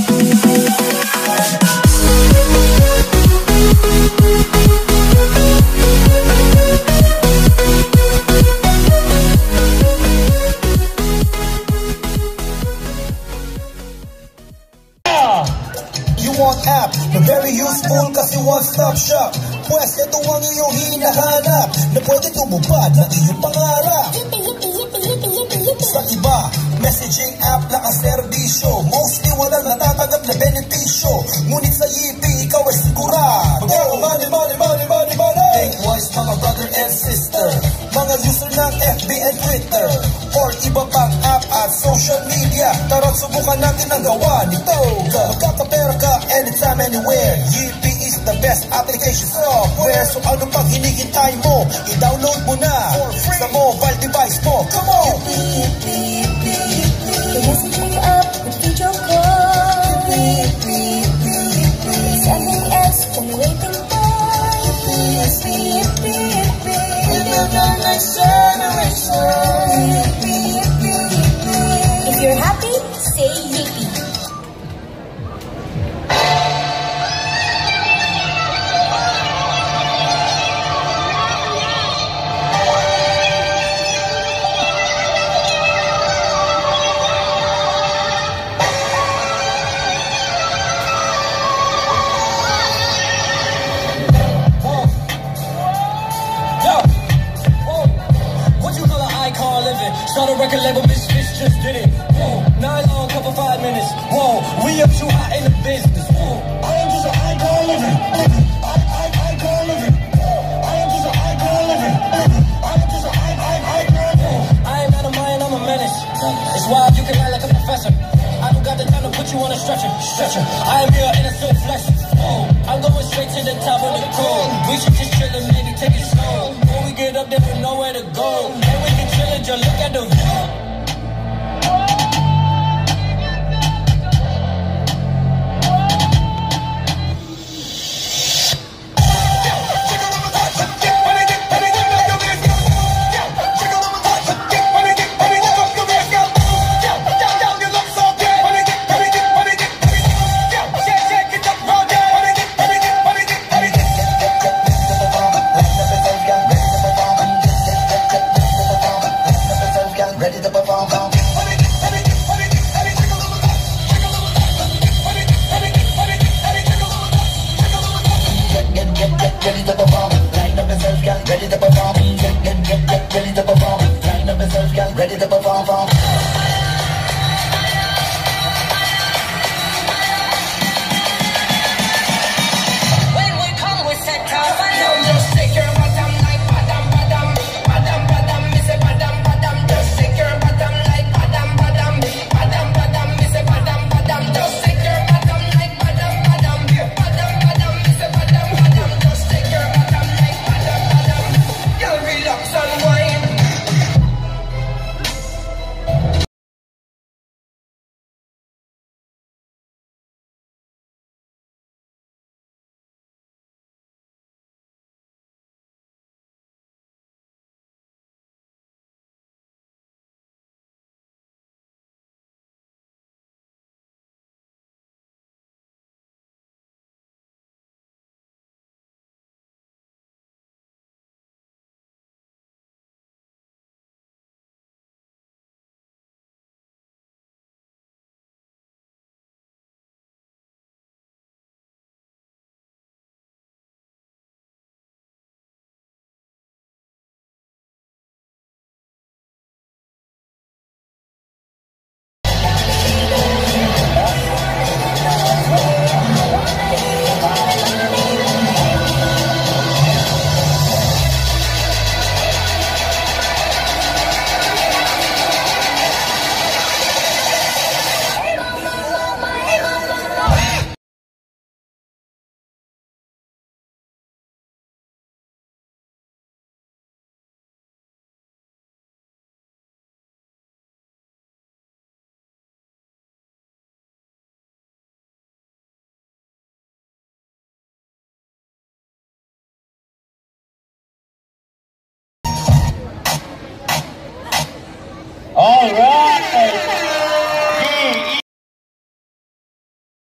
App na very useful kasi one-stop shop. Pwes ito ang iyong hinahanap na pwede tumupad ng iyong pangarap. Sa iba, messaging app na kaserbisyo, mostly walang natatanggap na benepisyo. Ngunit sa Yippee, ikaw ay sigurado. Money, money, money, money, money. Think wise mga brother and sister, mga user ng FB and Twitter, or iba pang app at social media. Tara't subukan natin ang gawa nito. Magkakapera ka anytime, anywhere. Yippee is the best application software. So ano pang hinihintay mo? I-download mo na for free sa mobile device mo. Come on! The messaging app with video call. Sending X from waiting for. We're the next generation. If you're happy, say Yippee. Start a record label, Miss just did it. Whoa, nylon cover 5 minutes. Whoa, we up too hot in the business. Whoa, I am just an icon living. Icon living. I am just an icon living. I am just an icon. I ain't out of mind, I'm a menace. It's wild, you can lie like a professor. I don't got the time to put you on a stretcher. I am here in a silk flesh. Whoa, I'm going straight to the top of the code. We should just chill and maybe take it slow. When we get up there, we know where to go. And we can chill and just look at the view. Ready to perform, line up yourself, girl, ready to perform. Get ready to perform, line up yourself, girl, ready to perform. When we come, we set off and just shake your bottom like badam, badam, badam, badam, miss a badam, badam. Just shake your bottom like badam, badam, badam, badam, miss a badam, badam. Just shake your bottom like badam, badam, badam, badam, miss a badam, badam. Just shake your bottom like badam, badam. Girl, relax and wine. All right.